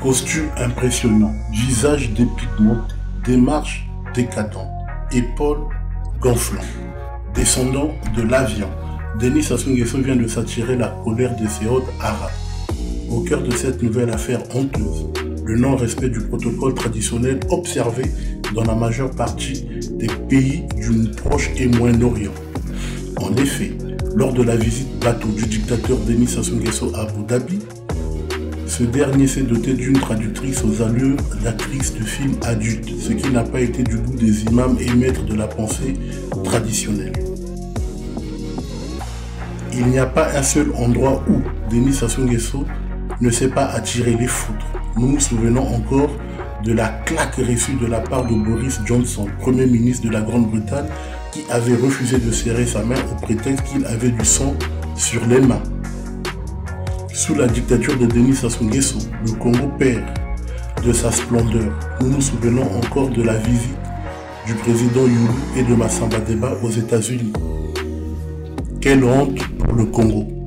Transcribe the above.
Costume impressionnant, visage dépigmenté, démarche décadente, épaules gonflantes. Descendant de l'avion, Denis Sassou Nguesso vient de s'attirer la colère de ses hôtes arabes. Au cœur de cette nouvelle affaire honteuse, le non-respect du protocole traditionnel observé dans la majeure partie des pays du Proche et Moyen-Orient. En effet, lors de la visite bateau du dictateur Denis Sassou Nguesso à Abu Dhabi, ce dernier s'est doté d'une traductrice aux allures d'actrice de film adulte, ce qui n'a pas été du goût des imams et maîtres de la pensée traditionnelle. Il n'y a pas un seul endroit où Denis Sassou Nguesso ne s'est pas attiré les foudres. Nous nous souvenons encore de la claque reçue de la part de Boris Johnson, Premier ministre de la Grande-Bretagne, qui avait refusé de serrer sa main au prétexte qu'il avait du sang sur les mains. Sous la dictature de Denis Sassou Nguesso, le Congo perd de sa splendeur. Nous nous souvenons encore de la visite du président Yulu et de Massamba Deba aux États-Unis. Quelle honte pour le Congo!